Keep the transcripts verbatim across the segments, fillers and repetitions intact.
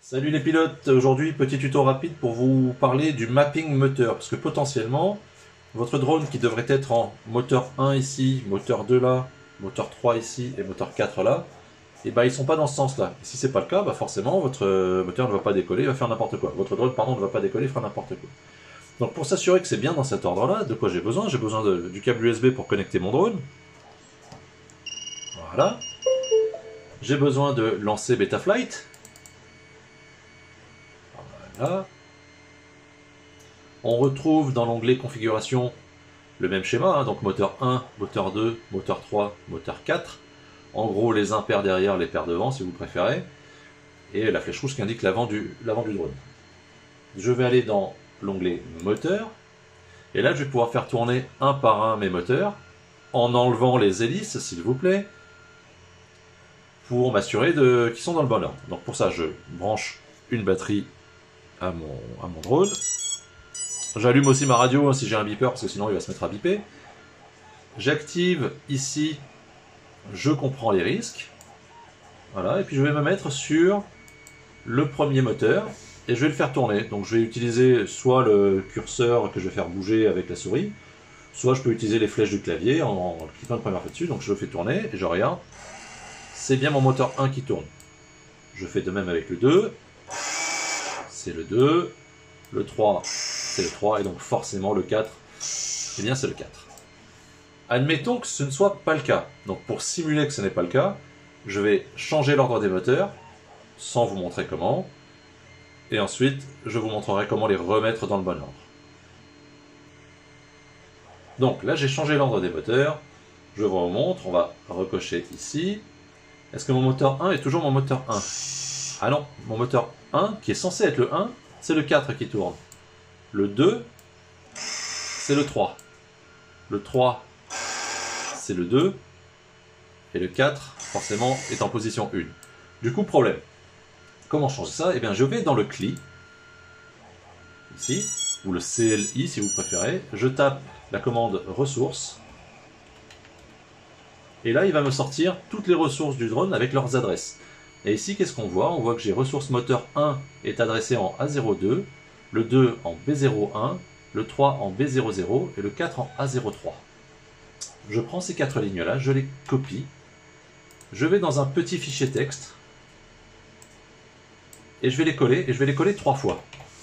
Salut les pilotes, aujourd'hui petit tuto rapide pour vous parler du mapping moteur, parce que potentiellement, votre drone qui devrait être en moteur un ici, moteur deux là, moteur trois ici et moteur quatre là, et bah ils sont pas dans ce sens-là. Et si c'est pas le cas, bah forcément votre moteur ne va pas décoller, il va faire n'importe quoi. Votre drone pardon ne va pas décoller, il fera n'importe quoi. Donc pour s'assurer que c'est bien dans cet ordre-là, de quoi j'ai besoin? J'ai besoin de, du câble U S B pour connecter mon drone. Voilà. J'ai besoin de lancer Betaflight. Voilà. On retrouve dans l'onglet configuration le même schéma, hein, donc moteur un, moteur deux, moteur trois, moteur quatre. En gros les impairs derrière, les paires devant si vous préférez. Et la flèche rouge qui indique l'avant du, l'avant du drone. Je vais aller dans l'onglet moteur. Et là je vais pouvoir faire tourner un par un mes moteurs en enlevant les hélices s'il vous plaît, pour m'assurer de qu'ils sont dans le bon ordre. Donc pour ça je branche une batterie à mon, à mon drone. J'allume aussi ma radio hein, si j'ai un beeper, parce que sinon il va se mettre à biper. J'active ici, je comprends les risques. Voilà, et puis je vais me mettre sur le premier moteur, et je vais le faire tourner. Donc je vais utiliser soit le curseur que je vais faire bouger avec la souris, soit je peux utiliser les flèches du clavier en, en cliquant une première fois dessus. Donc je le fais tourner, et je regarde. C'est bien mon moteur un qui tourne. Je fais de même avec le deux. C'est le deux, le trois, c'est le trois, et donc forcément le quatre, eh bien c'est le quatre. Admettons que ce ne soit pas le cas. Donc pour simuler que ce n'est pas le cas, je vais changer l'ordre des moteurs, sans vous montrer comment, et ensuite je vous montrerai comment les remettre dans le bon ordre. Donc là j'ai changé l'ordre des moteurs, je vous remontre, on va recocher ici. Est-ce que mon moteur un est toujours mon moteur un? Ah non, mon moteur un, qui est censé être le un, c'est le quatre qui tourne. Le deux, c'est le trois. Le trois, c'est le deux. Et le quatre, forcément, est en position un. Du coup, problème. Comment changer ça? Eh bien, je vais dans le C L I, ici, ou le C L I si vous préférez. Je tape la commande ressources. Et là, il va me sortir toutes les ressources du drone avec leurs adresses. Et ici, qu'est-ce qu'on voit? On voit que j'ai ressource moteur un est adressé en A zéro deux, le deux en B zéro un, le trois en B zéro zéro et le quatre en A zéro trois. Je prends ces quatre lignes-là, je les copie, je vais dans un petit fichier texte, et je vais les coller, et je vais les coller trois fois.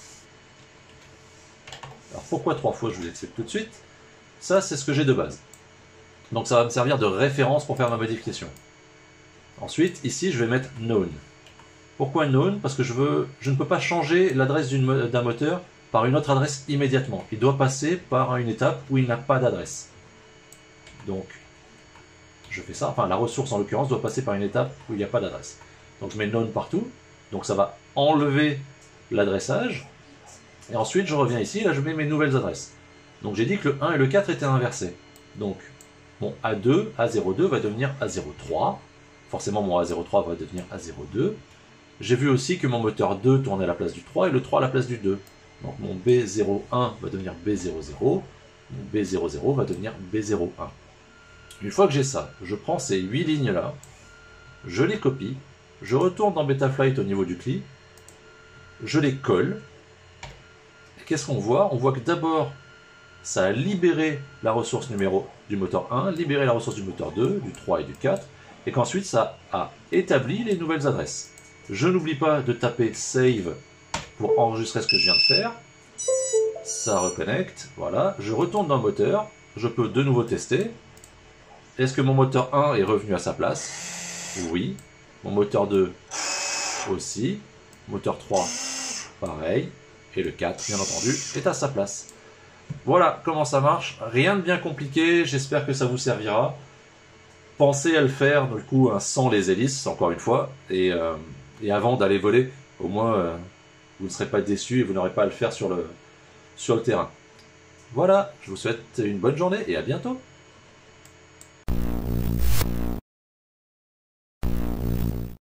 Alors pourquoi trois fois? Je vous explique tout de suite. Ça, c'est ce que j'ai de base. Donc ça va me servir de référence pour faire ma modification. Ensuite, ici, je vais mettre known. Pourquoi known? Parce que je, veux, je ne peux pas changer l'adresse d'un moteur par une autre adresse immédiatement. Il doit passer par une étape où il n'a pas d'adresse. Donc, je fais ça. Enfin, la ressource, en l'occurrence, doit passer par une étape où il n'y a pas d'adresse. Donc, je mets known partout. Donc, ça va enlever l'adressage. Et ensuite, je reviens ici. Là, je mets mes nouvelles adresses. Donc, j'ai dit que le un et le quatre étaient inversés. Donc, mon A deux, A zéro deux va devenir A zéro trois. Forcément, mon A zéro trois va devenir A zéro deux. J'ai vu aussi que mon moteur deux tournait à la place du trois et le trois à la place du deux. Donc mon B zéro un va devenir B zéro zéro. Mon B zéro zéro va devenir B zéro un. Une fois que j'ai ça, je prends ces huit lignes-là, je les copie, je retourne dans Betaflight au niveau du C L I, je les colle. Et qu'est-ce qu'on voit? On voit que d'abord, ça a libéré la ressource numéro du moteur un, libéré la ressource du moteur deux, du trois et du quatre, et qu'ensuite ça a établi les nouvelles adresses. Je n'oublie pas de taper Save pour enregistrer ce que je viens de faire. Ça reconnecte, voilà. Je retourne dans le moteur, je peux de nouveau tester. Est-ce que mon moteur un est revenu à sa place? Oui. Mon moteur deux aussi. Moteur trois, pareil. Et le quatre, bien entendu, est à sa place. Voilà comment ça marche. Rien de bien compliqué, j'espère que ça vous servira. Pensez à le faire, du coup, hein, sans les hélices, encore une fois, et, euh, et avant d'aller voler, au moins, euh, vous ne serez pas déçus et vous n'aurez pas à le faire sur le, sur le terrain. Voilà, je vous souhaite une bonne journée et à bientôt.